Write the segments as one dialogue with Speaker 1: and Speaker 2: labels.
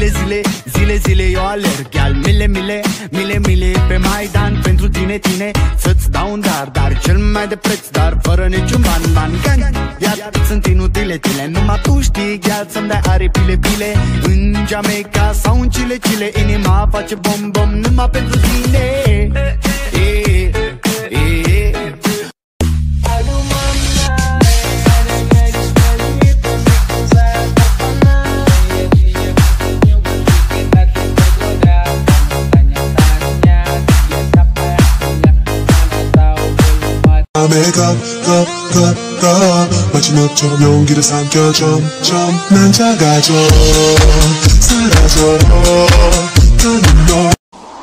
Speaker 1: Zile eu alerg, al mile pe Maidan pentru tine, să-ți dau un dar cel mai de preț, dar fără niciun ban. Iar sunt inutile, numai tu știi, gheață să-mi dai aripile. În Jamaica sau în Chile, inima face bom numai pentru tine.
Speaker 2: 가 마지막처럼 용기를 삼켜 점점 난 작아져 사라져 가는 너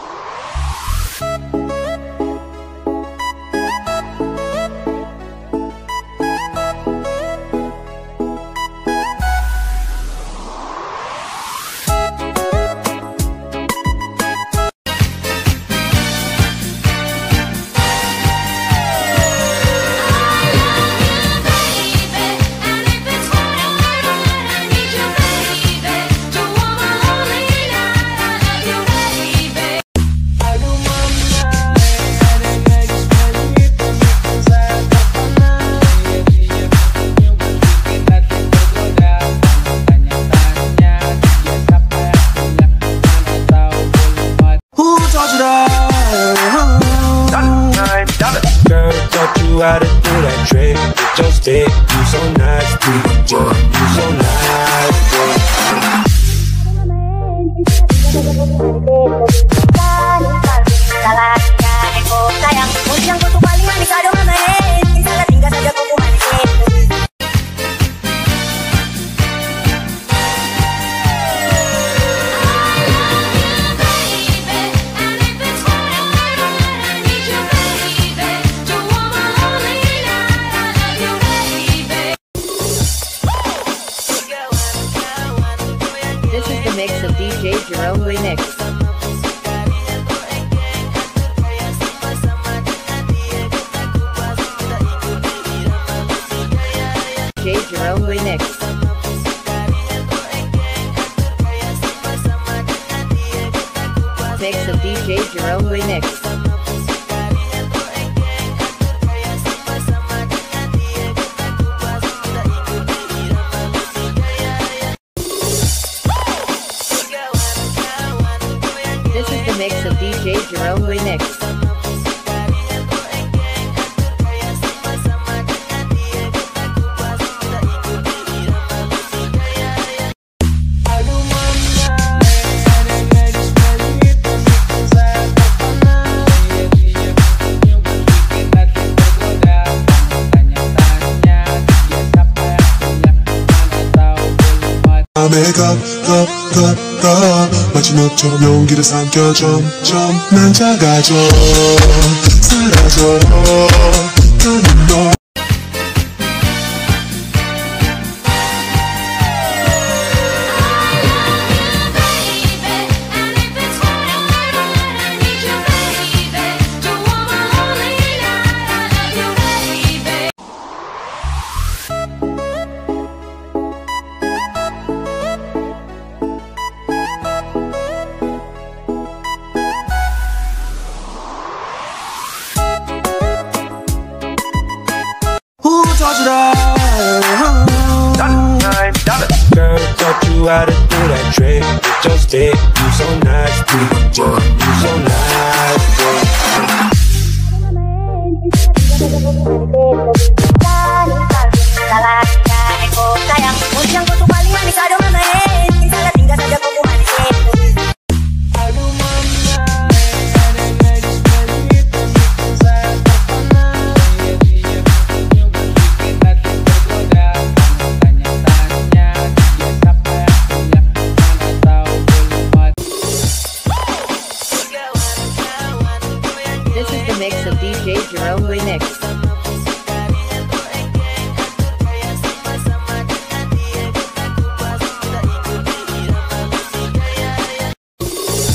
Speaker 3: Girl, taught you how to do that trick with your stick. You so nice, DJ. You so nice,
Speaker 4: This is the mix of DJ Jerome Remix. DJ Jerome Remix. Mix of DJ Jerome Remix. This is the mix of DJ Jerome Remix.
Speaker 2: 가 마지막처럼 용기를 삼켜 점점 난 작아져 사라져 가는 너
Speaker 3: Girl, taught you how to do that trick with your stick. You so nice, DJ. You so nice,
Speaker 4: This is the mix of DJ Jerome Remix.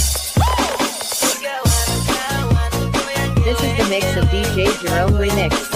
Speaker 4: This is the mix of DJ Jerome Remix.